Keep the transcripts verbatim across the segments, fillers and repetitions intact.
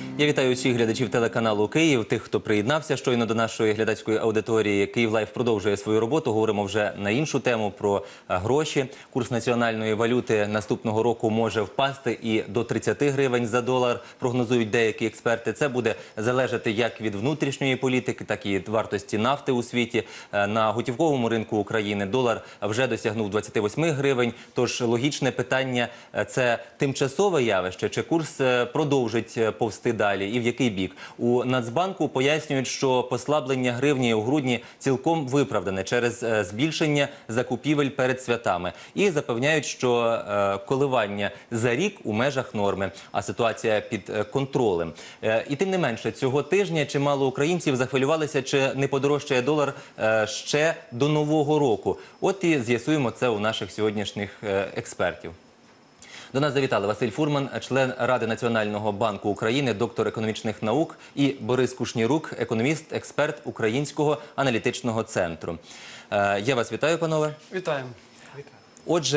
Я вітаю усіх глядачів телеканалу «Київ», тих, хто приєднався щойно до нашої глядацької аудиторії. «Київ Лайф» продовжує свою роботу. Говоримо вже на іншу тему, про гроші. Курс національної валюти наступного року може впасти і до тридцяти гривень за долар, прогнозують деякі експерти. Це буде залежати як від внутрішньої політики, так і від вартості нафти у світі. На готівковому ринку України долар вже досягнув двадцяти восьми гривень. Тож логічне питання – це тимчасове явище, чи курс продовжить повсти далі? І в який бік? У Нацбанку пояснюють, що послаблення гривні у грудні цілком виправдане через збільшення закупівель перед святами. І запевняють, що е, коливання за рік у межах норми, а ситуація під контролем. Е, і тим не менше, цього тижня чимало українців захвилювалися, чи не подорожчає долар е, ще до Нового року. От і з'ясуємо це у наших сьогоднішніх е, експертів. До нас завітали Василь Фурман, член Ради Національного банку України, доктор економічних наук, і Борис Кушнірук, економіст, експерт Українського аналітичного центру. Е, я вас вітаю, панове. Вітаємо. Отже,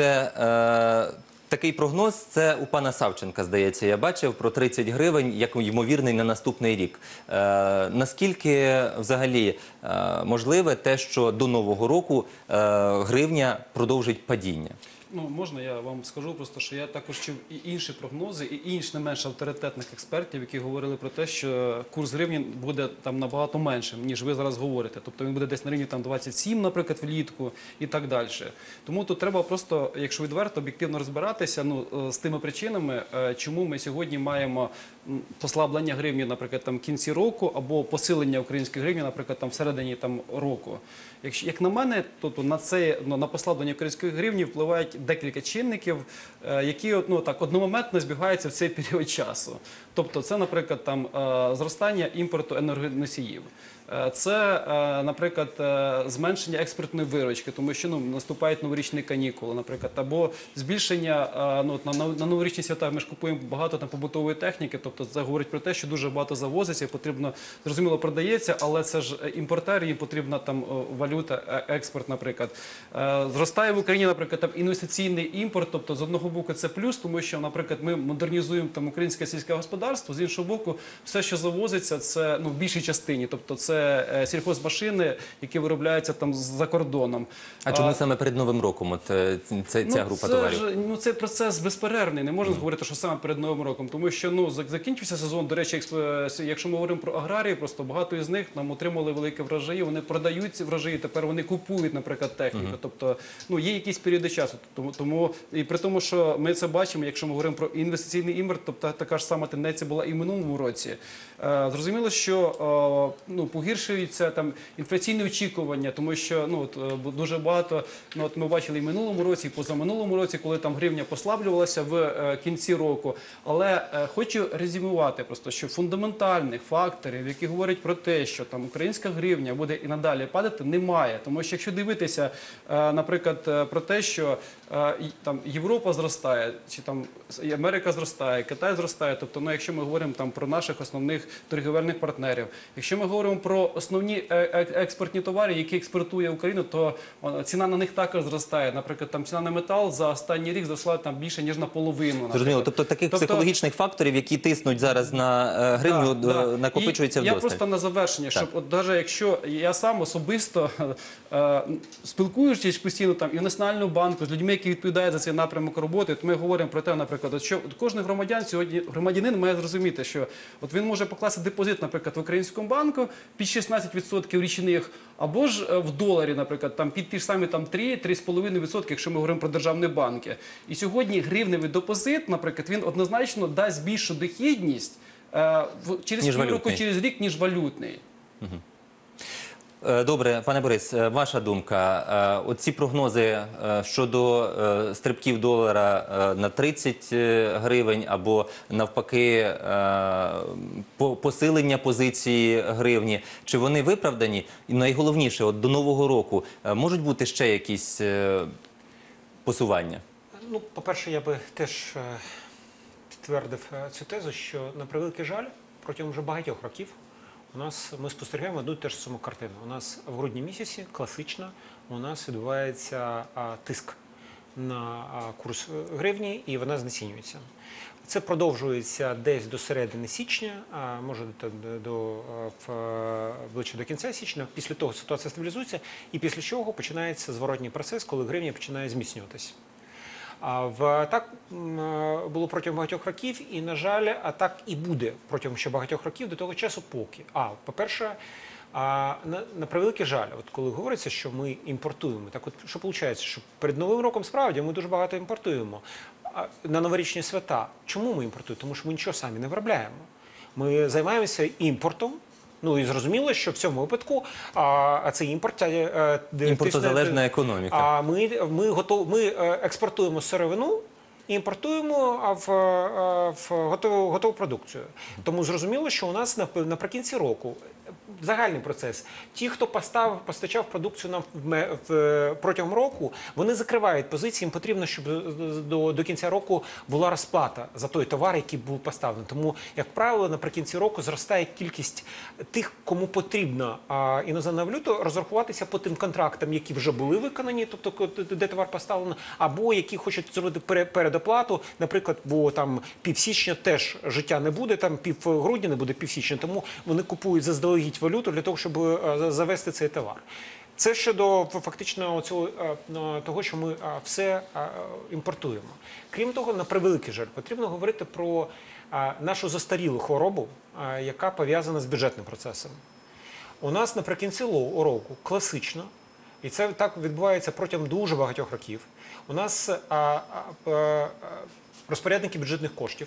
е, такий прогноз, це у пана Савченка, здається, я бачив, про тридцять гривень, як ймовірний на наступний рік. Е, наскільки взагалі е, можливе те, що до Нового року е, гривня продовжить падіння? Ну, можна я вам скажу просто, що я також чув і інші прогнози, і інші не менш авторитетних експертів, які говорили про те, що курс гривні буде там набагато меншим, ніж ви зараз говорите. Тобто він буде десь на рівні там двадцять сім, наприклад, влітку і так далі. Тому тут треба просто, якщо відверто, об'єктивно розбиратися, ну, з тими причинами, чому ми сьогодні маємо послаблення гривні, наприклад, там в кінці року, або посилення української гривні, наприклад, там всередині там року. Якщо, як на мене, то, то на це, ну, на послаблення української гривні впливають декілька чинників, які, ну, так, одномоментно збігаються в цей період часу. Тобто це, наприклад, там, зростання імпорту енергоносіїв. Це, наприклад, зменшення експортної виручки, тому що, ну, наступають новорічні канікули, наприклад, або збільшення, ну, на, на новорічні свята ми ж купуємо багато там побутової техніки, тобто це говорить про те, що дуже багато завозиться, потрібно, зрозуміло, продається, але це ж імпортер, їм потрібна там валюта, експорт, наприклад. Зростає в Україні, наприклад, там інвестиційний імпорт, тобто з одного боку це плюс, тому що, наприклад, ми модернізуємо там українське сільське господарство, з іншого боку, все, що завозиться, це, ну, в більшій частині, тобто це Це сільхозмашини, які виробляються там за кордоном. А чому а, саме перед Новим роком от, це, ця ну, група це товарів? Ж, ну, це процес безперервний, не можна mm. говорити, що саме перед Новим роком, тому що, ну, закінчився сезон, до речі, якщо ми говоримо про аграрії, просто багато із них нам отримали великі врожаї, вони продають ці врожаї, тепер вони купують, наприклад, техніку, mm. тобто, ну, є якісь періоди часу, тому, тому, і при тому, що ми це бачимо, якщо ми говоримо про інвестиційний імпорт, тобто така ж сама тенденція була і в минулому році. Зрозуміло, що, ну, погіршуються там інфляційні очікування, тому що, ну, от, дуже багато, ну, от ми бачили і в минулому році, і позаминулому році, коли там гривня послаблювалася в е, кінці року. Але е, хочу резюмувати просто, що фундаментальних факторів, які говорять про те, що там українська гривня буде і надалі падати, немає. Тому що якщо дивитися, е, наприклад, про те, що е, там Європа зростає, чи там Америка зростає, Китай зростає, тобто, ну, якщо ми говоримо там про наших основних торгівельних партнерів, якщо ми говоримо про основні експортні товари, які експортує Україна, то ціна на них також зростає. Наприклад, там ціна на метал за останній рік зросла там більше, ніж наполовину. Зрозуміло. Тобто таких тобто, психологічних факторів, які тиснуть зараз на гривню, да, да. накопичується вдосталь. Я просто на завершення, так. щоб от навіть якщо я сам особисто е, спілкуючись постійно там і в Національному банку з людьми, які відповідають за цей напрямок роботи, то ми говоримо про те, наприклад, от, що от кожен громадян сьогодні, громадянин має зрозуміти, що от він може покласти депозит, наприклад, в Українському банку під шістнадцять відсотків річних, або ж в доларі, наприклад, там під ті ж самі там три - три з половиною відсотки, якщо ми говоримо про державні банки. І сьогодні гривневий депозит, наприклад, він однозначно дасть більшу дохідність е, через півроку, через рік, ніж валютний. Угу. Добре, пане Борис, ваша думка. Оці прогнози щодо стрибків долара на тридцять гривень або навпаки посилення позиції гривні, чи вони виправдані? І найголовніше, от до Нового року можуть бути ще якісь посування? Ну, по-перше, я би теж підтвердив цю тезу, що на превеликий жаль, протягом вже багатьох років у нас, ми спостерігаємо одну і те ж саму картину. У нас в грудні місяці, класично, у нас відбувається а, тиск на а, курс гривні і вона знецінюється. Це продовжується десь до середини січня, а може до, до, в, ближче до кінця січня. Після того ситуація стабілізується і після чого починається зворотній процес, коли гривня починає зміцнюватися. А в так було протягом багатьох років, і, на жаль, а так і буде протягом ще багатьох років до того часу, поки. А, по-перше, а, на, на превеликий жаль, от коли говориться, що ми імпортуємо, так от що виходить, що перед Новим роком справді ми дуже багато імпортуємо. А на новорічні свята. Чому ми імпортуємо? Тому що ми нічого самі не виробляємо. Ми займаємося імпортом. Ну і зрозуміло, що в цьому випадку а, а це імпорт. А, імпортозалежна економіка. А ми, ми, готов, ми експортуємо сировину, імпортуємо в, в готову, готову продукцію. Тому зрозуміло, що у нас наприкінці року загальний процес. Ті, хто постав, постачав продукцію нам в, в, протягом року, вони закривають позиції. Їм потрібно, щоб до, до кінця року була розплата за той товар, який був поставлений. Тому, як правило, наприкінці року зростає кількість тих, кому потрібна а, іноземна валюта, розрахуватися по тим контрактам, які вже були виконані, тобто де товар поставлено, або які хочуть зробити передоплату, наприклад, бо там півсічня теж життя не буде, там півгрудня не буде півсічня, тому вони купують заздалегідь валюту для того, щоб завести цей товар. Це щодо фактично цього, того, що ми все імпортуємо. Крім того, на превеликий жаль, потрібно говорити про нашу застарілу хворобу, яка пов'язана з бюджетним процесом. У нас наприкінці року класично, і це так відбувається протягом дуже багатьох років, у нас розпорядники бюджетних коштів,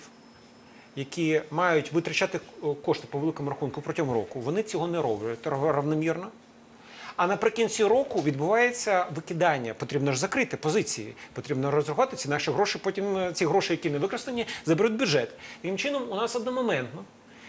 які мають витрачати кошти по великому рахунку протягом року, вони цього не роблять равномірно. А наприкінці року відбувається викидання. Потрібно ж закрити позиції, потрібно розрахувати ці наші гроші, потім ці гроші, які не використані, заберуть бюджет. Таким чином, у нас одномоментно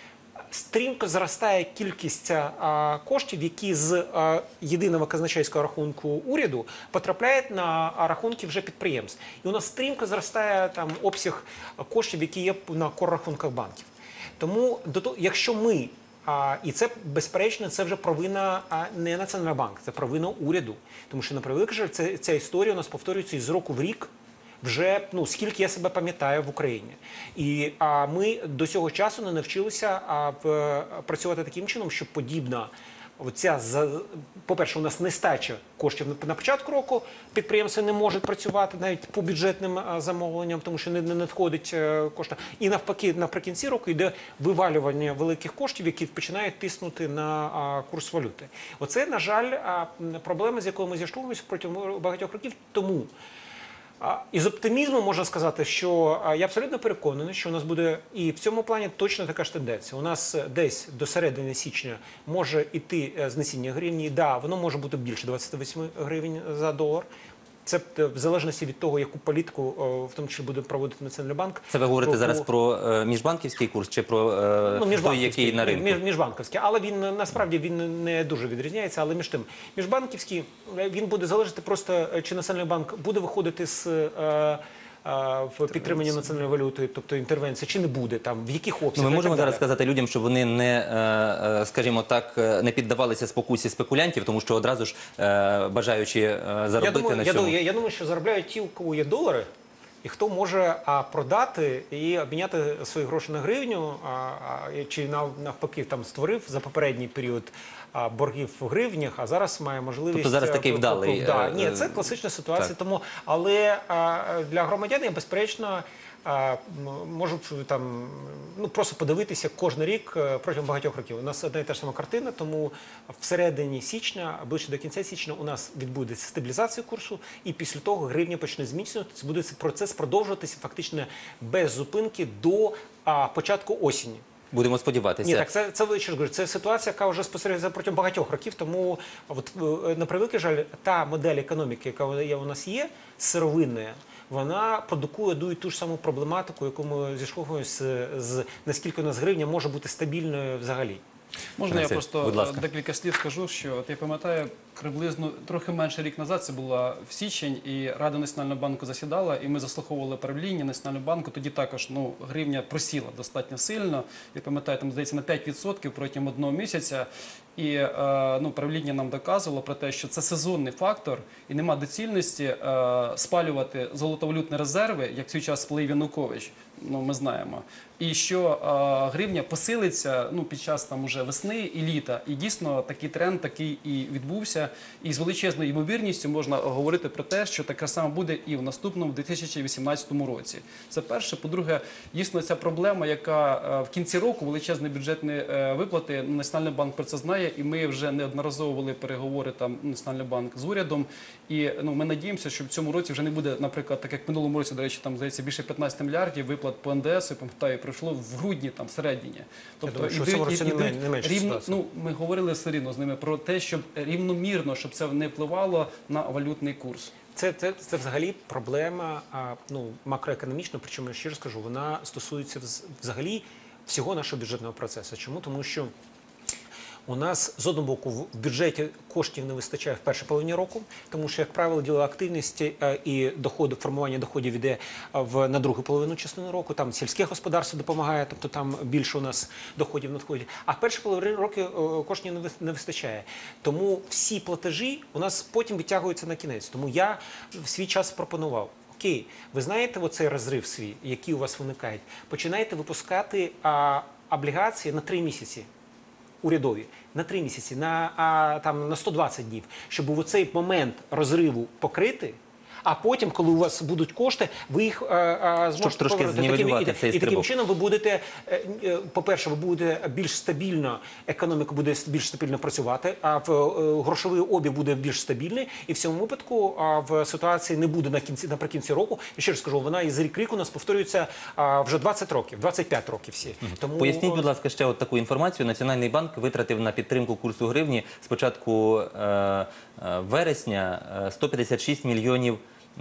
стрімко зростає кількість а, коштів, які з а, єдиного казначейського рахунку уряду потрапляють на рахунки вже підприємств. І у нас стрімко зростає там обсяг коштів, які є на коррахунках банків. Тому, до того, якщо ми, а, і це, безперечно, це вже провина а, не Національного банку, це провина уряду. Тому що, на превеликий жаль, це, ця історія у нас повторюється із року в рік, вже, ну, скільки я себе пам'ятаю в Україні. І а, ми до цього часу не навчилися а, в, працювати таким чином, щоб подібна, оця, по-перше, у нас нестача коштів на початку року, підприємства не можуть працювати навіть по бюджетним а, замовленням, тому що не, не надходить а, кошти. І навпаки, наприкінці року йде вивалювання великих коштів, які починають тиснути на а, курс валюти. Оце, на жаль, а, проблема, з якою ми зіштовхуємося протягом багатьох років. Тому із оптимізму можна сказати, що я абсолютно переконаний, що у нас буде і в цьому плані точно така ж тенденція. У нас десь до середини січня може йти знесіння гривні. Да, воно може бути більше двадцяти восьми гривень за долар. Це в залежності від того, яку політику, в тому числі, буде проводити Національний банк. Це ви говорите про, зараз про е, міжбанківський курс чи про е, ну, той, який на ринку? Між, міжбанківський, але він насправді він не дуже відрізняється, але між тим. Міжбанківський, він буде залежати просто, чи Національний банк буде виходити з е, в підтримання національної валюти, тобто інтервенція, чи не буде, там, в яких обсягах. Ну, ми можемо зараз сказати людям, що вони не, скажімо так, не піддавалися спокусі спекулянтів, тому що одразу ж бажаючи заробити я думаю, на я цьому. Думаю, я, я думаю, що заробляють ті, у кого є долари, і хто може а, продати і обміняти свої гроші на гривню, а, а, чи навпаки там створив за попередній період а, боргів в гривнях, а зараз має можливість... Тобто зараз такий вдалий... Да. Ні, це класична ситуація, так. Тому, але а, для громадян я, безперечно, а, можу там, ну, просто подивитися кожен рік протягом багатьох років. У нас одна і та ж сама картина, тому всередині січня, ближче до кінця січня, у нас відбудеться стабілізація курсу, і після того гривня почне зміцнюватися, буде цей процес продовжуватися фактично без зупинки до а, початку осені. Будемо сподіватися. Ні, так це, це, що говорю, це ситуація, яка вже спостерігається протягом багатьох років, тому, от, на превеликий жаль, та модель економіки, яка у нас є, сировинна, вона продукує одну і ту ж саму проблематику, яку ми зіштовхуємося з, з наскільки у нас гривня може бути стабільною взагалі. Можна я Василь, просто будь ласка. декілька слів скажу, що от я пам'ятаю, приблизно трохи менше рік назад, це була в січень, і Рада Національного банку засідала, і ми заслуховували правління Національного банку. Тоді також ну, гривня просіла достатньо сильно. Я пам'ятаю, там, здається, на п'ять відсотків протягом одного місяця. І е, ну, правління нам доказувало про те, що це сезонний фактор, і нема доцільності е, спалювати золотовалютні резерви, як в свій час сплив Янукович, ну, ми знаємо. І що е, гривня посилиться ну, під час там уже весни і літа. І дійсно такий тренд такий і відбувся. І з величезною ймовірністю можна говорити про те, що таке саме буде і в наступному дві тисячі вісімнадцятому році. Це перше. По-друге, дійсно ця проблема, яка е, в кінці року величезні бюджетні е, виплати, Національний банк про це знає, і ми вже неодноразово вели переговори там Національний банк з урядом. І ну, ми надіємося, що в цьому році вже не буде, наприклад, так як в минулому році, до речі, там здається більше п'ятнадцять мільярдів виплат по ен де ес, я пам'ятаю, пройшло в грудні, там, в середині. Я думаю, що в цьому році не ідуть мен- не менша рівно, ситуація. ну, ми говорили все рівно з ними про те, щоб рівномірно, щоб це не впливало на валютний курс. Це, це, це взагалі проблема а, ну, макроекономічна, причому я ще раз кажу, вона стосується вз- взагалі всього нашого бюджетного процесу. Чому? Тому що у нас з одного боку в бюджеті коштів не вистачає в першій половині року, тому що, як правило, діло активності е, і доходу, формування доходів іде е, в на другу половину частини року. Там сільське господарство допомагає, тобто там більше у нас доходів надходить. А в першій половині року е, коштів не вис- не вистачає. Тому всі платежі у нас потім відтягуються на кінець. Тому я в свій час пропонував. Окей, ви знаєте оцей розрив свій, який у вас виникає? Починайте випускати а, облігації на три місяці. Урядові на три місяці, на, а, там, на сто двадцять днів, щоб у цей момент розриву покрити, а потім, коли у вас будуть кошти, ви їх а, а, зможете трошки повернути. знівелювати Таким- і, цей і таким стрибок. чином ви будете, е, е, по-перше, ви будете більш стабільно, економіка буде більш стабільно працювати, а в е, грошовий обіг буде більш стабільний, і в цьому випадку а, в ситуації не буде на кінці, наприкінці року. І ще раз скажу, вона із рік рік у нас повторюється а, вже двадцять років, двадцять п'ять років всі. Тому Поясніть, будь ласка, ще от таку інформацію. Національний банк витратив на підтримку курсу гривні з початку е, е, вересня е, сто п'ятдесят шість мільйонів е,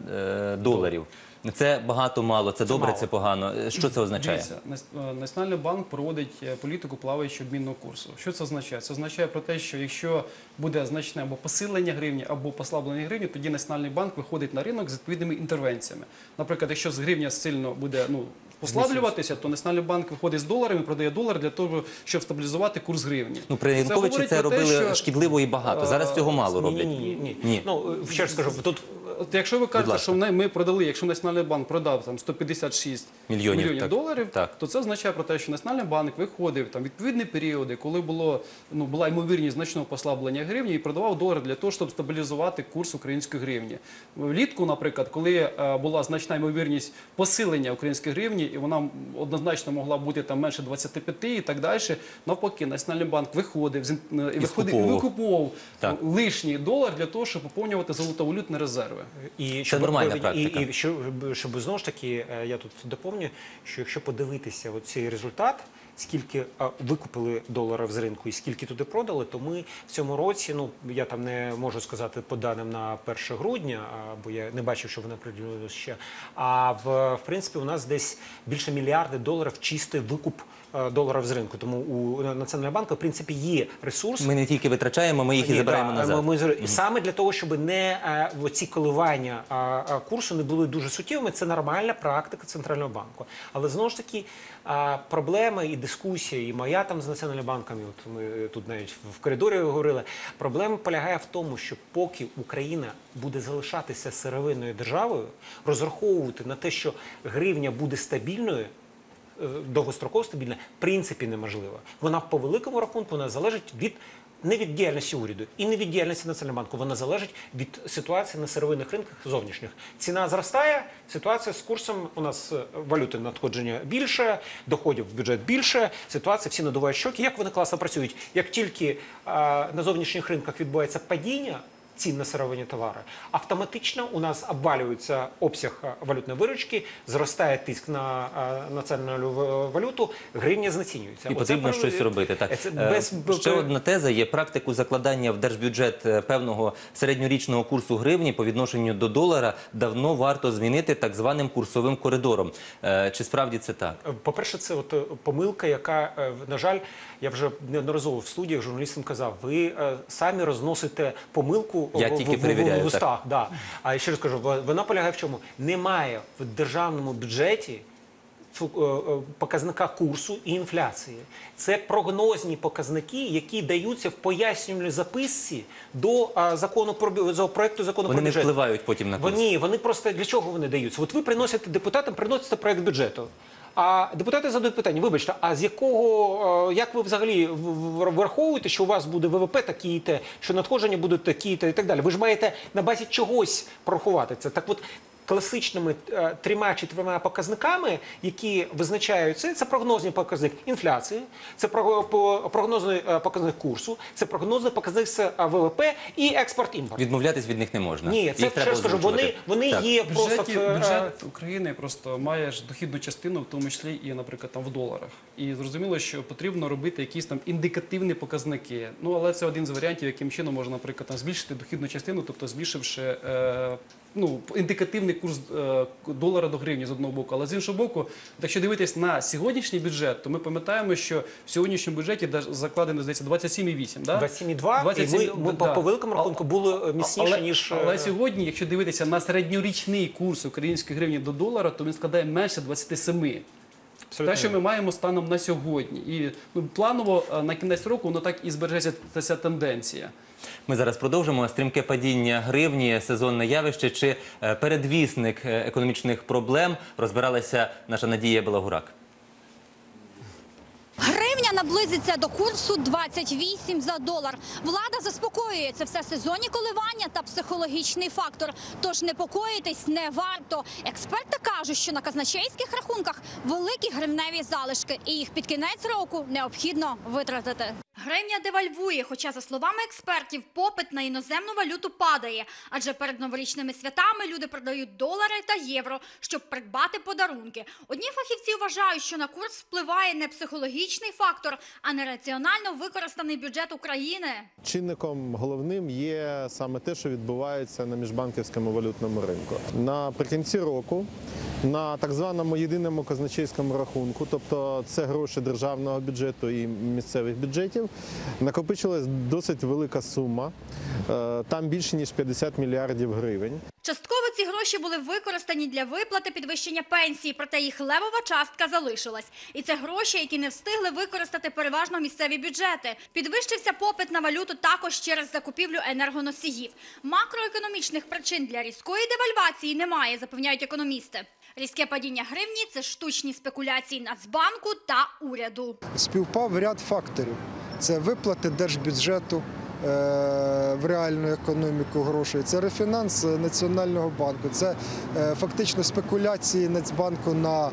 е, доларів. Це багато-мало, це добре, мало. це погано. Що це означає? Дивіться, Нас- е, Національний банк проводить е, політику плаваючого обмінного курсу. Що це означає? Це означає про те, що якщо буде значне або посилення гривні, або послаблення гривні, тоді Національний банк виходить на ринок з відповідними інтервенціями. Наприклад, якщо з гривня сильно буде ну, послаблюватися, то Національний банк виходить з доларами, продає долар для того, щоб стабілізувати курс гривні. Ну, при Це Януковичі говорить це про те, робили що, шкідливо і багато. Зараз цього мало ні, роблять. ні, ні, ні. Ні. Ну, ще раз скажу, тут От якщо ви кажете, ласка. що ми, ми продали, якщо Національний банк продав там сто п'ятдесят шість Мільйонів, мільйонів так. доларів, Так. то це означає про те, що Національний банк виходив там відповідні періоди, коли було ну була ймовірність значного послаблення гривні, і продавав долар для того, щоб стабілізувати курс української гривні. Влітку, наприклад, коли е, була значна ймовірність посилення української гривні, і вона однозначно могла бути там менше двадцяти п'яти і так далі. Навпаки, Національний банк виходив з ін- е, і виходив і скуповував. викуповував Так. лишній долар для того, щоб поповнювати золотовалютні резерви. І Це нормальна і, практика. І, і щоб, щоб знову ж таки, е, я тут доповню, що якщо подивитися цей результат, скільки а, викупили доларів з ринку і скільки туди продали, то ми в цьому році, ну я там не можу сказати по даним на перше грудня, а, бо я не бачив, що вони приділили ще. А в, в принципі у нас десь більше мільярда доларів чистий викуп е, доларів з ринку. Тому у Національного банку в принципі є ресурс. Ми не тільки витрачаємо, ми їх і Ні, забираємо да, назад. Ми, ми, саме для того, щоб не а, ці коливання а, а, курсу не були дуже суттєвими, це нормальна практика Центрального банку. Але знову ж таки а, проблема і дискусія, і моя там з Національним банком, і от ми тут навіть в коридорі говорили, проблема полягає в тому, що поки Україна буде залишатися сировинною державою, розраховувати на те, що гривня буде стабільною, е, довгостроково стабільна, в принципі неможливо. Вона по великому рахунку вона залежить від не від діяльності уряду і не від діяльності Національного банку. Вона залежить від ситуації на сировинних ринках зовнішніх. Ціна зростає, ситуація з курсом, у нас е, валюти надходження більше, доходів в бюджет більше, ситуація, всі надувають щоки. Як вони класно працюють? Як тільки а, на зовнішніх ринках відбувається падіння цін на сировинні товари, автоматично у нас обвалюється обсяг валютної виручки, зростає тиск на е, національну валюту, гривня знецінюється. І Оце потрібно про- щось робити. Так. Це Е, без- Ще одна теза є практику закладання в держбюджет е, певного середньорічного курсу гривні по відношенню до долара давно варто змінити так званим курсовим коридором. Е, Чи справді це так? По-перше, це от е, помилка, яка, е, на жаль, я вже неодноразово в студіях журналістам казав, ви е, самі розносите помилку Я в, тільки в, в, перевіряю, в устах. Да. А ще раз кажу, в- вона полягає в чому? Немає в державному бюджеті фу- е, е, показника курсу і інфляції. Це прогнозні показники, які даються в пояснювальній записці до а, закону про бю- до проекту закону Вони про не бюджет. впливають потім на курс. Вони, вони просто для чого вони даються? От ви приносите депутатам, приносите проект бюджету. А депутати задають питання: вибачте, а з якого, е, як ви взагалі в- в- враховуєте, що у вас буде ВВП такі-те, що надходження будуть такі-те і так далі? Ви ж маєте на базі чогось порахувати це. Так от, класичними е, трьома-чотирма показниками, які визначаються, це прогнозний показник інфляції, це про- по- прогнозний е, показник курсу, це прогнозний показник з, е, ВВП і експорт-імпорт. Відмовлятись від них не можна. Ні, Їх це треба ще раз кажу, вони, озвучувати. вони Так. є В просто бюджеті, в, е, бюджет України просто має ж дохідну частину, в тому числі і, наприклад, там в доларах. І зрозуміло, що потрібно робити якісь там індикативні показники. Ну, але це один з варіантів, яким чином можна, наприклад, там збільшити дохідну частину, тобто збільшивши е, ну, індикативний курс е, долара до гривні з одного боку. Але з іншого боку, якщо дивитись на сьогоднішній бюджет, то ми пам'ятаємо, що в сьогоднішньому бюджеті даже закладено, здається, двадцять сім цілих вісім, да? двадцять сім цілих два, двадцять сім, і ми, ми да. по, по великому рахунку були міцніше, але, ніж... Але е, сьогодні, якщо дивитися на середньорічний курс української гривні до долара, то він складає менше двадцять сім. абсолютно Те, що ми маємо станом на сьогодні. І ну, планово е, на кінець року воно так і збережеться ця- ця тенденція. Ми зараз продовжимо. Стрімке падіння гривні, сезонне явище чи е, передвісник е, економічних проблем, розбиралася наша Надія Белогурак. Гривня наблизиться до курсу двадцять вісім за долар. Влада заспокоює, це все сезонні коливання та психологічний фактор. Тож непокоїтись не варто. Експерти кажуть, що на казначейських рахунках великі гривневі залишки, і їх під кінець року необхідно витратити. Гривня девальвує, хоча, за словами експертів, попит на іноземну валюту падає. Адже перед новорічними святами люди продають долари та євро, щоб придбати подарунки. Одні фахівці вважають, що на курс впливає не психологічний фактор, а нераціонально використаний бюджет України. Чинником головним є саме те, що відбувається на міжбанківському валютному ринку. Наприкінці року на так званому єдиному казначейському рахунку, тобто це гроші державного бюджету і місцевих бюджетів, накопичилась досить велика сума, е, там більше ніж п'ятдесят мільярдів гривень. Частково ці гроші були використані для виплати підвищення пенсії, проте їх левова частка залишилась. І це гроші, які не встигли використати переважно місцеві бюджети. Підвищився попит на валюту також через закупівлю енергоносіїв. Макроекономічних причин для різкої девальвації немає, запевняють економісти. Різке падіння гривні – це штучні спекуляції Нацбанку та уряду. Співпав ряд факторів. Це виплати держбюджету е, в реальну економіку грошей, це рефінанс Національного банку, це е, фактично спекуляції Нацбанку на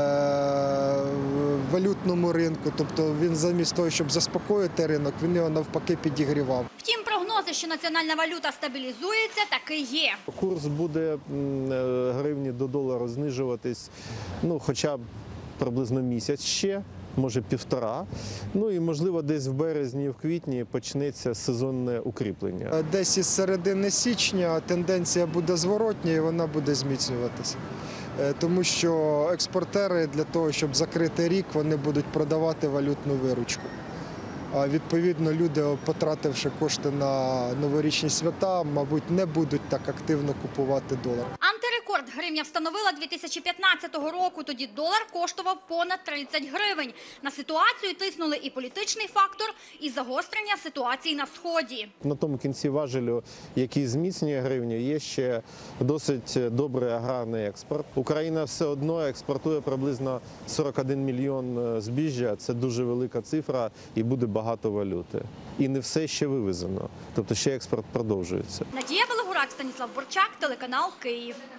е, валютному ринку. Тобто він замість того, щоб заспокоїти ринок, він його навпаки підігрівав. Втім, прогнози, що національна валюта стабілізується, таки є. Курс буде м, е, гривні до долару знижуватись, ну, хоча б приблизно місяць ще, може півтора. Ну і, можливо, десь в березні, в квітні почнеться сезонне укріплення. Десь із середини січня тенденція буде зворотня і вона буде зміцнюватися. Е, Тому що експортери для того, щоб закрити рік, вони будуть продавати валютну виручку. А відповідно, люди, потративши кошти на новорічні свята, мабуть, не будуть так активно купувати долар. Антирекорд гривня встановила дві тисячі п'ятнадцятого року. Тоді долар коштував понад тридцять гривень. На ситуацію тиснули і політичний фактор, і загострення ситуації на Сході. На тому кінці важелю, який зміцнює гривню, є ще досить добрий аграрний експорт. Україна все одно експортує приблизно сорок один мільйон збіжжя. Це дуже велика цифра і буде багато валюти. І не все ще вивезено. Тобто ще експорт продовжується. Надія Белогурак, Станіслав Борчак, телеканал Київ.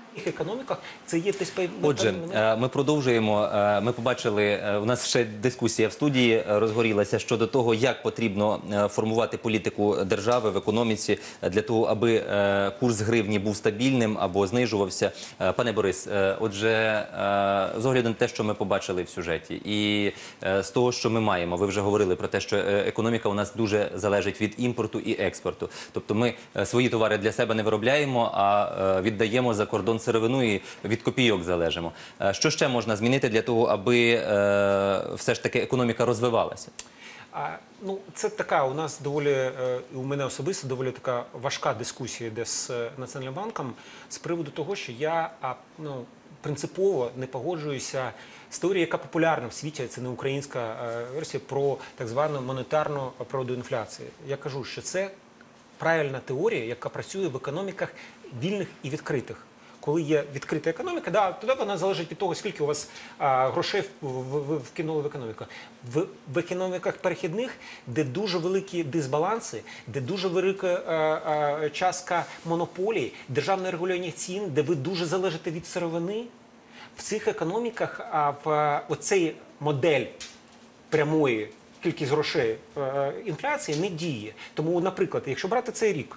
їх економіках це є десь певний Отже, елемент. е, ми продовжуємо. Е, Ми побачили, е, у нас ще дискусія в студії е, розгорілася щодо того, як потрібно е, формувати політику держави в економіці е, для того, аби е, курс гривні був стабільним або знижувався. Е, Пане Борис, е, отже, е, з огляду на те, що ми побачили в сюжеті, і е, з того, що ми маємо, ви вже говорили про те, що е, економіка у нас дуже залежить від імпорту і експорту. Тобто ми е, свої товари для себе не виробляємо, а е, віддаємо за кордон сировину і від копійок залежимо. Е, Що ще можна змінити для того, аби е, все ж таки економіка розвивалася? А, ну, це така у нас доволі, е, у мене особисто доволі така важка дискусія йде з е, Національним банком з приводу того, що я а, ну, принципово не погоджуюся з теорією, яка популярна в світі, це не українська е, версія, про так звану монетарну природу інфляції. Я кажу, що це правильна теорія, яка працює в економіках вільних і відкритих. Коли є відкрита економіка, да, тоді вона залежить від того, скільки у вас а, грошей в, в, в, вкинули в економіку. В, в економіках перехідних, де дуже великі дисбаланси, де дуже велика а, а, частка монополій, державне регулювання цін, де ви дуже залежите від сировини, в цих економіках а, в оцей модель прямої кількість грошей а, інфляції не діє. Тому, наприклад, якщо брати цей рік,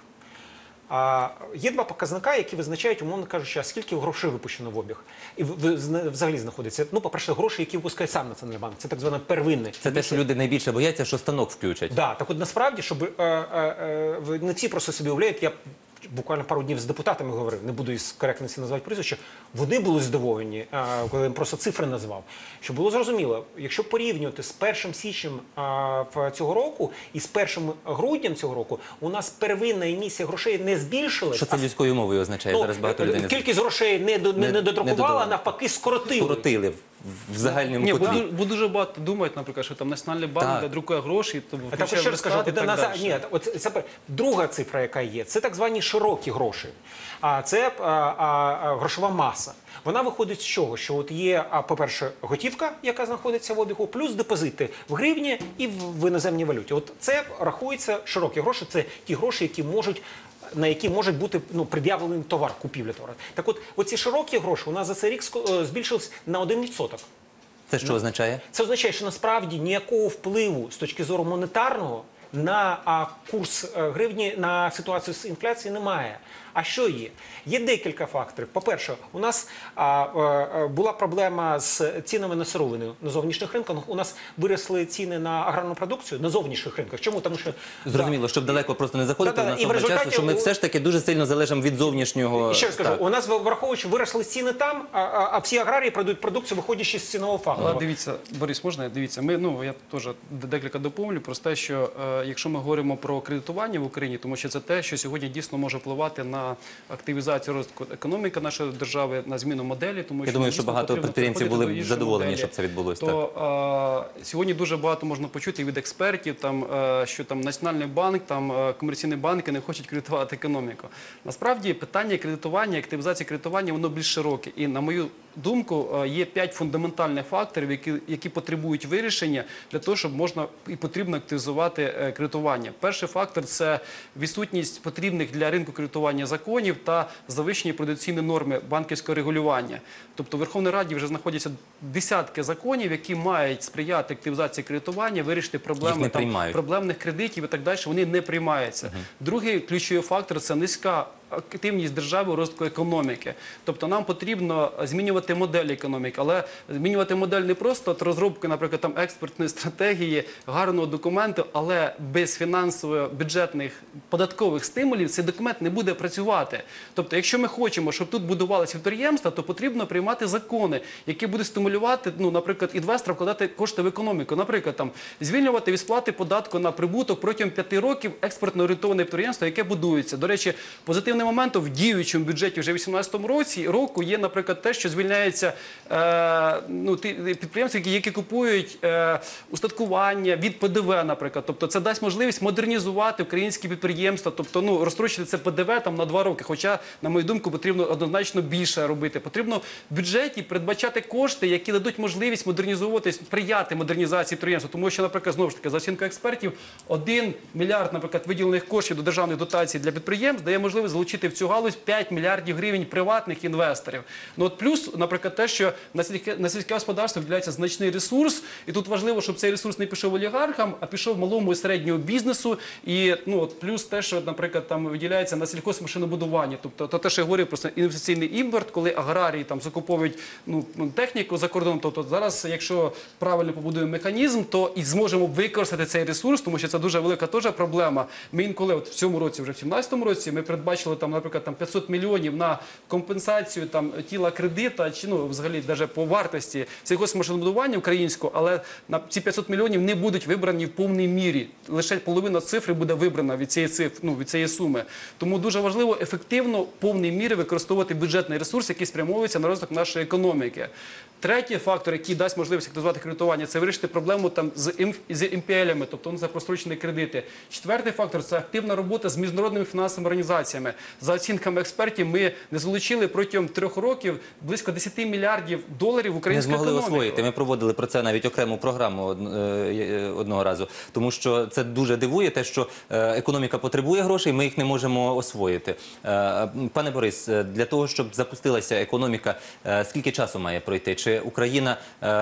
А, є два показника, які визначають, умовно кажучи, а скільки грошей випущено в обіг. І в, в, взагалі знаходиться. Ну, по-перше, гроші, які випускає сам Національний банк. Це так зване первинне. Це те, що люди найбільше бояться, що станок включать. Да, так от насправді, щоб е, е, е, не всі просто собі уявляють, я буквально пару днів з депутатами говорив, не буду із коректності назвати прізвище, вони були здивовані, е, коли я їм просто цифри назвав. Що було зрозуміло, якщо порівнювати з першим січнем е, цього року і з першим груднем цього року, у нас первинна емісія грошей не збільшилась. Що це людською мовою означає? Ну, Зараз багато людей не знає. кількість грошей не, до, не, Не- не додрукувала, не додала. а навпаки скоротили. Скоротили в, в загальному Ні, бо, котлі. ду- бо дуже багато думають, наприклад, що там Національний банк, Так. де друкує гроші, то А включає також ще раз скажу, Верстат і так назад, далі. ні, от це пер- друга цифра, яка є, це так звані широкі гроші. А це а, а, а, грошова маса. Вона виходить з чого? Що от є, а, по-перше, готівка, яка знаходиться в обігу, плюс депозити в гривні і в, в іноземній валюті. От це рахується широкі гроші. Це ті гроші, які можуть. На які може бути ну, пред'явлений товар, купівля товару. Так от, оці широкі гроші у нас за цей рік ско- збільшились на один відсоток. Це що означає? Це означає, що насправді ніякого впливу з точки зору монетарного на а, курс е, гривні, на ситуацію з інфляцією немає. А що є? Є декілька факторів. По-перше, у нас а, е, була проблема з цінами на сировини на зовнішніх ринках. У нас виросли ціни на аграрну продукцію на зовнішніх ринках. Чому? Тому що Зрозуміло, щоб далеко просто не заходити, Да-да, у нас і в обмаль часу, результаті що ми у- все ж таки дуже сильно залежимо від зовнішнього. І ще раз скажу, Так. у нас враховуючи, виросли ціни там, а, а, а всі аграрії продають продукцію, виходячи з цінового фактору. Але дивіться, Борис, можна? Дивіться, ми, ну, я теж декілька доповню про те, що е, якщо ми говоримо про кредитування в Україні, тому що це те, що сьогодні дьсно може впливати на активізацію розвитку економіки нашої держави, на зміну моделі, тому Я що думаю, що дійсно багато потрібно підприємців переходити були до б іншої задоволені, моделі. щоб це відбулось. Так. То е, сьогодні дуже багато можна почути від експертів, там, е, що там Національний банк, там е, комерційні банки не хочуть кредитувати економіку. Насправді питання кредитування, активізації кредитування, воно більш широке. І на мою думку, е, є п'ять фундаментальних факторів, які, які потребують вирішення для того, щоб можна і потрібно активізувати е, кредитування. Перший фактор – це відсутність потрібних для ринку кредитування законів та завищені продаційні норми банківського регулювання. Тобто в Верховній Раді вже знаходяться десятки законів, які мають сприяти активізації кредитування, вирішити Їх проблеми не там, приймають. проблемних кредитів і так далі. Вони не приймаються. Другий ключовий фактор – це низька активність держави у розвитку економіки. Тобто нам потрібно змінювати модель економіки, але змінювати модель не просто от розробки, наприклад, там експортної стратегії, гарного документу, але без фінансово-бюджетних податкових стимулів цей документ не буде працювати. Тобто, якщо ми хочемо, щоб тут будувалися підприємства, то потрібно приймати закони, які будуть стимулювати, ну, наприклад, інвестора вкладати кошти в економіку. Наприклад, там звільнювати від сплати податку на прибуток протягом п'яти років експортно орієнтоване підприємство, яке будується. До речі, позитивним моментом в діючому бюджеті вже в дві тисячі вісімнадцятому році року є, наприклад, те, що звільняється е, ну, ті підприємства, які, які купують е, устаткування від П Д В, наприклад. Тобто це дасть можливість модернізувати українські підприємства, тобто ну, розстрочити це П Д В там, на два роки. Хоча, на мою думку, потрібно однозначно більше робити. Потрібно в бюджеті передбачати кошти, які дадуть можливість модернізувати, сприяти модернізації підприємства. Тому що, наприклад, знову ж таки, за оцінкою експертів, один мільярд, наприклад, виділених коштів до державних дотацій для підприємств дає можливість залучити в цю галузь п'ять мільярдів гривень приватних інвесторів. Ну от плюс, наприклад, те, що на сільське, на сільське господарство виділяється значний ресурс, і тут важливо, щоб цей ресурс не пішов олігархам, а пішов малому і середньому бізнесу. І ну от плюс те, що, наприклад, там виділяється на сільхозмашинобудування, тобто то те, що я говорив, просто інвестиційний імпорт, коли аграрії там закуповують ну техніку за кордоном. Тобто зараз, якщо правильно побудуємо механізм, то і зможемо використати цей ресурс, тому що це дуже велика теж проблема. Ми інколи от в цьому році, вже в сімнадцятому році, ми передбачили там, наприклад, там п'ятсот мільйонів на компенсацію там тіла кредита, чи ну взагалі навіть по вартості сільгоспмашинобудування українського, але на ці п'ятсот мільйонів не будуть вибрані в повній мірі. Лише половина цифри буде вибрана від цієї цифри, ну від цієї суми. Тому дуже важливо ефективно в повній мірі використовувати бюджетний ресурс, який спрямовується на розвиток нашої економіки. Третій фактор, який дасть можливість активізувати кредитування, це вирішити проблему там з ем пі елями, тобто ну, це прострочені кредити. Четвертий фактор – це активна робота з міжнародними фінансовими організаціями. За оцінками експертів, ми не залучили протягом трьох років близько десяти мільярдів доларів в українську не змогли економіку. освоїти. Ми проводили про це навіть окрему програму одного разу. Тому що це дуже дивує, те, що економіка потребує грошей, ми їх не можемо освоїти. Пане Борис, для того, щоб запустилася економіка, скільки часу має пройти? Чи Україна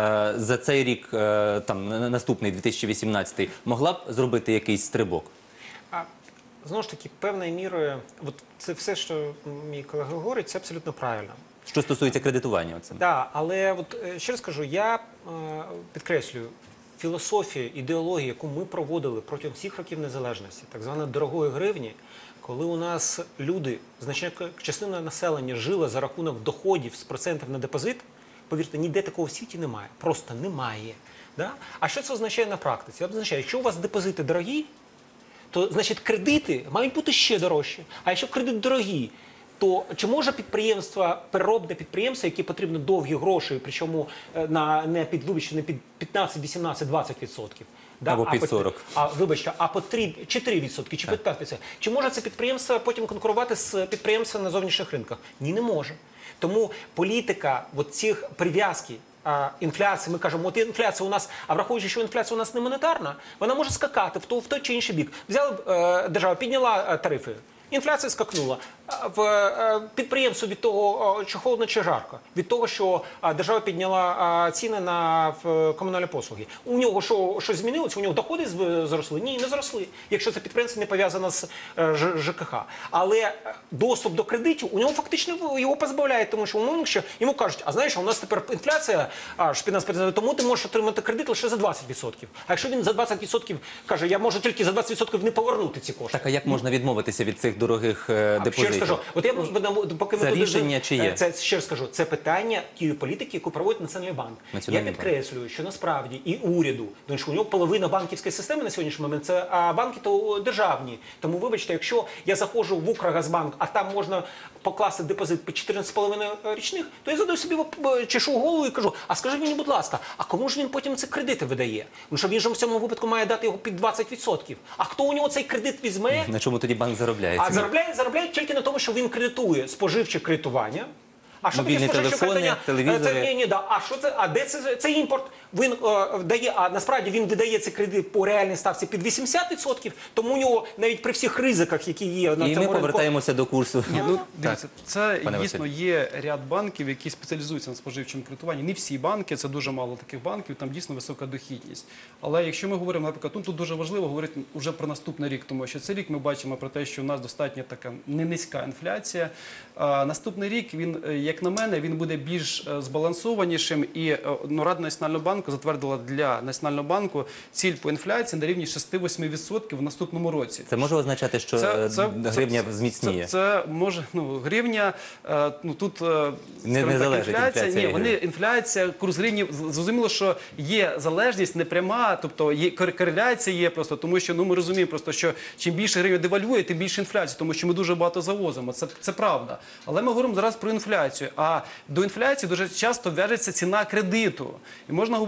за цей рік, там, наступний, дві тисячі вісімнадцятий, могла б зробити якийсь стрибок? А, знову ж таки, певною мірою, от це все, що мій колега говорить, це абсолютно правильно. Що стосується кредитування? Оце. Так, але от, ще раз кажу, я е, підкреслюю, філософія, ідеологія, яку ми проводили протягом всіх років незалежності, так звана дорогої гривні, коли у нас люди, значна частина населення жила за рахунок доходів з процентів на депозит, повірте, ніде такого в світі немає. Просто немає. Да? А що це означає на практиці? Це означає, якщо у вас депозити дорогі, то, значить, кредити мають бути ще дорожчі. А якщо кредит дорогі, то чи може підприємство, переробне підприємство, яке потрібно довгі гроші, причому на, не під, вибачте, не під п'ятнадцять, вісімнадцять, двадцять відсотків, да? Або а під по, сорок. А, вибачте, а по три чи три відсотки, чи під п'ять відсотків. Чи може це підприємство потім конкурувати з підприємством на зовнішніх ринках? Ні, не може. Тому політика от цих прив'язки, інфляції, ми кажемо, от інфляція у нас, а враховуючи, що інфляція у нас не монетарна, вона може скакати в, то, в той чи інший бік. Взяла е, держава, підняла е, тарифи, інфляція скакнула. В е, підприємство від того, чи холодно, чи жарко, від того, що е, держава підняла е, ціни на в, комунальні послуги. У нього що, щось змінилося? У нього доходи зросли? Ні, не зросли, якщо це підприємство не пов'язано з е, ЖКХ. Але доступ до кредитів, у нього фактично його позбавляють, тому що, умовно, що йому кажуть, а знаєш, у нас тепер інфляція, аж під нас призначає, тому ти можеш отримати кредит лише за двадцять відсотків. А якщо він за двадцять відсотків каже, я можу тільки за двадцять відсотків не повернути ці кошти. Так, а як можна відмовитися від цих дорогих е, депозитів? Скажу, от я поки це ми рішення тут, чи є? Це ще раз скажу, це питання тієї політики, яку проводить Національний банк. Національний я підкреслюю, що насправді і уряду, тому що у нього половина банківської системи на сьогоднішній момент це а банки то державні. Тому вибачте, якщо я заходжу в Укргазбанк, а там можна покласти депозит під чотирнадцять з половиною річних, то я задаю собі чешу голову і кажу: а скажіть мені, будь ласка, а кому ж він потім ці кредити видає? Ну що він же в цьому випадку має дати його під двадцять відсотків. А хто у нього цей кредит візьме? На чому тоді банк заробляє? А заробляє, заробляє тільки на тому, що він кредитує споживче кредитування. А що мобільні таке споживче телефони, кредитування? телевізори. Це, ні, ні, да. А що це? А де це? Це імпорт. Він е, дає, а насправді він видає цей кредит по реальній ставці під вісімдесят відсотків, тому у нього навіть при всіх ризиках, які є на І цьому ми ринку... повертаємося до курсу. Ні, ну, дивіться, це Пане дійсно Василь. є ряд банків, які спеціалізуються на споживчому кредитуванні. Не всі банки, це дуже мало таких банків, там дійсно висока дохідність. Але якщо ми говоримо, наприклад, ну, тут дуже важливо говорити вже про наступний рік, тому що цей рік ми бачимо про те, що у нас достатньо така не низька інфляція. А наступний рік, він, як на мене, він буде більш збалансованішим, і ну, Рада Національного банку затвердила для Національного банку ціль по інфляції на рівні шість-восім відсотків в наступному році. Це може означати, що Це- це- гривня це- зміцніє? Це, це може, ну, гривня, е, ну тут, е, скажімо не так, залежить інфляція, інфляція ні, вони, гривні. інфляція, курс гривні, з- зрозуміло, що є залежність непряма, тобто є кор- кореляція є просто, тому що, ну, ми розуміємо просто, що чим більше гривня девальвує, тим більше інфляція, тому що ми дуже багато завозимо, це, це правда. Але ми говоримо зараз про інфляцію, а до інфляції дуже часто в'яжеться ціна кредиту. І можна говорити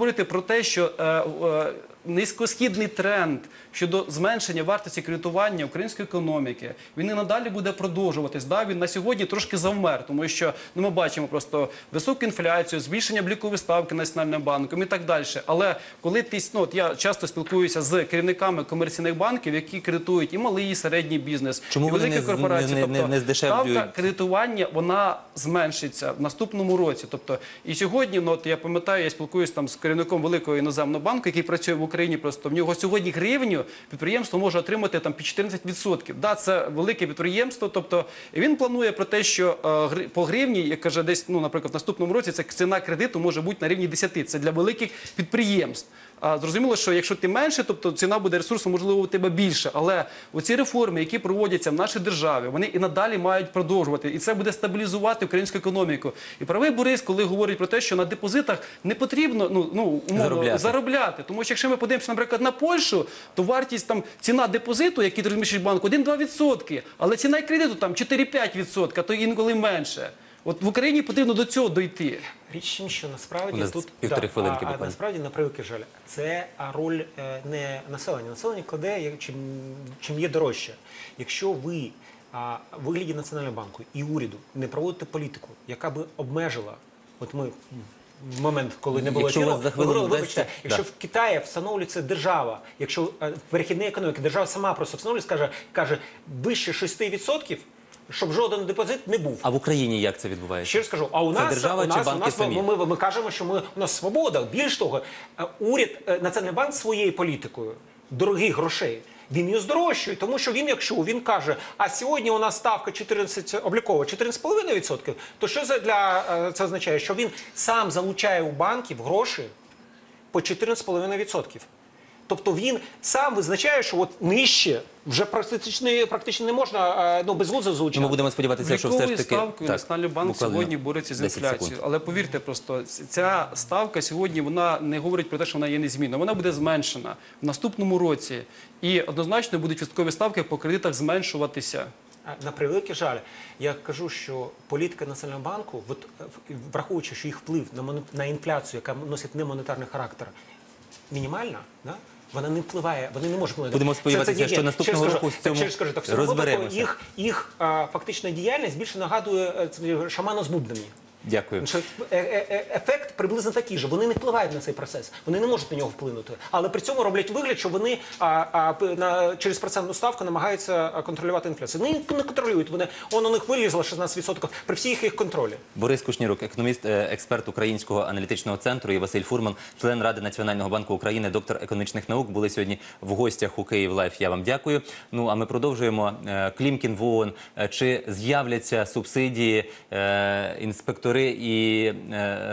говорити про те, що е, е, низькосхідний тренд щодо зменшення вартості кредитування української економіки, він і надалі буде продовжуватись. Да? Він на сьогодні трошки завмер, тому що ну, ми бачимо просто високу інфляцію, збільшення облікової ставки Національним банком і так далі. Але коли ти, ну, от я часто спілкуюся з керівниками комерційних банків, які кредитують і малий, і середній бізнес, Чому і вони великі не з- корпорації. не- не- тобто не здешевлюють? ставка кредитування, вона зменшиться в наступному році. Тобто, і сьогодні, ну, от я пам'ятаю, я спілкуюся там з керівником великого іноземного банку, який працює в Україні, просто в нього сьогодні гривню підприємство може отримати там під чотирнадцять відсотків. Да, це велике підприємство, тобто він планує про те, що е, гри- по гривні, як каже, десь, ну, наприклад, в наступному році ця ціна кредиту може бути на рівні десять. Це для великих підприємств. А зрозуміло, що якщо ти менше, тобто ціна буде ресурсу, можливо, у тебе більше. Але оці реформи, які проводяться в нашій державі, вони і надалі мають продовжувати. І це буде стабілізувати українську економіку. І правий Борис, коли говорить про те, що на депозитах не потрібно, ну, ну умовно, Заробляти. заробляти. Тому що якщо ми подивимося, наприклад, на Польщу, то вартість там, ціна депозиту, який розміщують банк, один-два відсотки. Але ціна і кредиту там чотири-п'ять відсотка, то інколи менше. От в Україні потрібно до цього дойти. Річ в тім, що насправді У нас тут півтори хвилинки а, а буквально. насправді, на превеликий жаль, це а, роль е, не населення. Населення кладе, як- чим, чим є дорожче. Якщо ви а, в вигляді Національного банку і уряду не проводите політику, яка би обмежила, от ми в момент, коли не було Якщо у ефіру, вас за хвилину говорили, вибачте, вдасться, якщо да. в Китаї встановлюється держава, якщо е, в перехідній економіці держава сама просто встановлює, скаже, каже, вище шести відсотків, щоб жоден депозит не був. А в Україні як це відбувається? Ще раз кажу, а у Це нас, держава у нас, чи у банки нас самі? ми, ми, ми кажемо, що ми, у нас свобода. Більш того, е, уряд, е, Національний банк своєю політикою дорогих грошей, він її здорожчує, тому що він, якщо він каже, а сьогодні у нас ставка чотирнадцять облікова чотирнадцять цілих п'ять десятих відсотка, то що це для е, це означає? Що він сам залучає у банків гроші по чотирнадцять цілих п'ять десятих відсотка. Тобто він сам визначає, що от нижче вже практично, практично не можна е, ну, безглуздо залучати. Ну, ми будемо сподіватися, що все ж Обліковою таки... ставкою Так, Національний банк буквально сьогодні бореться з десять інфляцією. секунд. Але повірте просто, ця ставка сьогодні вона не говорить про те, що вона є незмінна. Вона буде зменшена в наступному році. І однозначно будуть відсоткові ставки по кредитах зменшуватися. На превеликий жаль, я кажу, що політика Національного банку, от, е, враховуючи, що їх вплив на, моне- на інфляцію, яка носить немонетарний характер, мінімальна, да? Вона не впливає, вони не можуть впливати. Будемо сподіватися, ні, ні, що наступного ще раз року кажу, з цьому так, ще раз кажу, так, в цьому випадку розберемося. Їх, їх а, фактична діяльність більше нагадує е, це, шамана з бубнами. Дякую. Що, е, е, е, ефект приблизно такий же. Вони не впливають на цей процес, вони не можуть на нього вплинути. Але при цьому роблять вигляд, що вони а, а, п- на, через процентну ставку намагаються а, контролювати інфляцію. Вони не контролюють. Вони, он у них вилізло шістнадцять відсотків при всіх їх контролі. Борис Кушнірук, економіст, е, експерт Українського аналітичного центру, і Василь Фурман, член Ради Національного банку України, доктор економічних наук, були сьогодні в гостях у Київ Лайф. Я вам дякую. Ну, а ми продовжуємо. Е, Клімкін в ООН. Е, Чи з'являться субсидії, е, інспектори і е,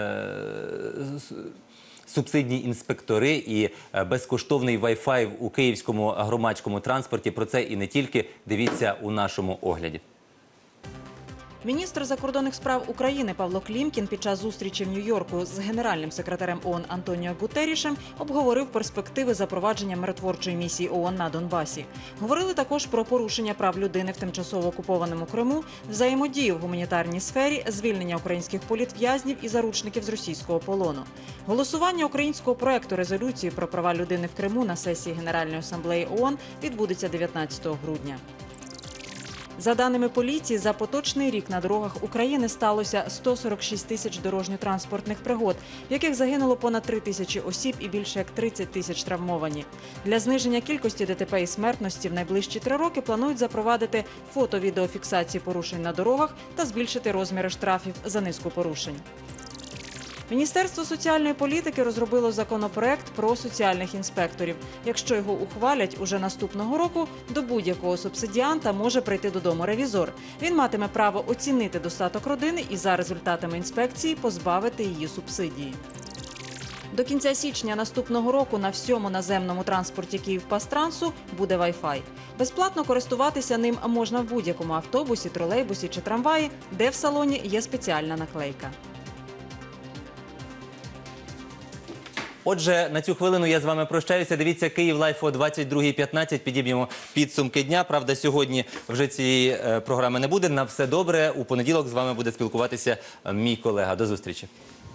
е, с- субсидні інспектори і е, безкоштовний Wi-Fi у київському громадському транспорті? Про це і не тільки. Дивіться у нашому огляді. Міністр закордонних справ України Павло Клімкін під час зустрічі в Нью-Йорку з генеральним секретарем ООН Антоніо Гутеррішем обговорив перспективи запровадження миротворчої місії ООН на Донбасі. Говорили також про порушення прав людини в тимчасово окупованому Криму, взаємодію в гуманітарній сфері, звільнення українських політв'язнів і заручників з російського полону. Голосування українського проекту резолюції про права людини в Криму на сесії Генеральної асамблеї ООН відбудеться дев'ятнадцятого грудня. За даними поліції, за поточний рік на дорогах України сталося сто сорок шість тисяч дорожньо-транспортних пригод, в яких загинуло понад три тисячі осіб і більше як тридцять тисяч травмовані. Для зниження кількості ДТП і смертності в найближчі три роки планують запровадити фото-відеофіксацію порушень на дорогах та збільшити розміри штрафів за низку порушень. Міністерство соціальної політики розробило законопроект про соціальних інспекторів. Якщо його ухвалять уже наступного року, до будь-якого субсидіанта може прийти додому ревізор. Він матиме право оцінити достаток родини і за результатами інспекції позбавити її субсидії. До кінця січня наступного року на всьому наземному транспорті Київпастрансу буде Wi-Fi. Безплатно користуватися ним можна в будь-якому автобусі, тролейбусі чи трамваї, де в салоні є спеціальна наклейка. Отже, на цю хвилину я з вами прощаюся. Дивіться Київ Лайф о двадцять другій п'ятнадцять. Підіб'ємо підсумки дня. Правда, сьогодні вже цієї е, програми не буде. На все добре. У понеділок з вами буде спілкуватися е, мій колега. До зустрічі.